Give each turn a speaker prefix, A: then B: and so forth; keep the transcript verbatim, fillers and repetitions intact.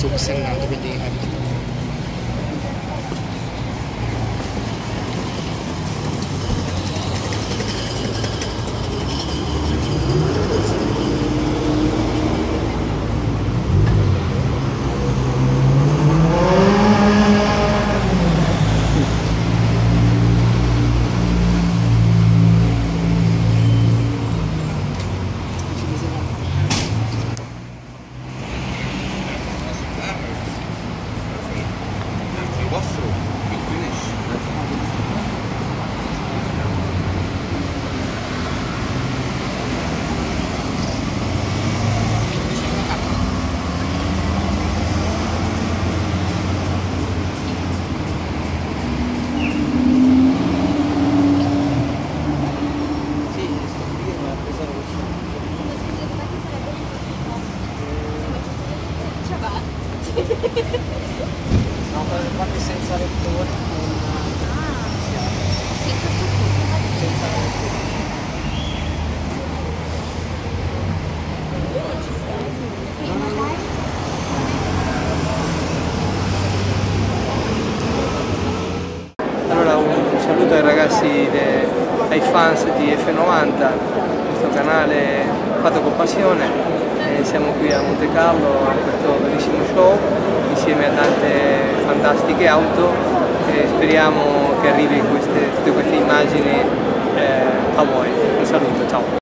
A: adesso sta andando, quindi no, quelle senza lettore con senza lettore. Allora un saluto ai ragazzi, de, ai fans di F novanta, questo canale fatto con passione. E siamo qui a Monte Carlo a questo bellissimo show insieme a tante fantastiche auto e speriamo che arrivi queste, tutte queste immagini eh, a voi. Un saluto, ciao!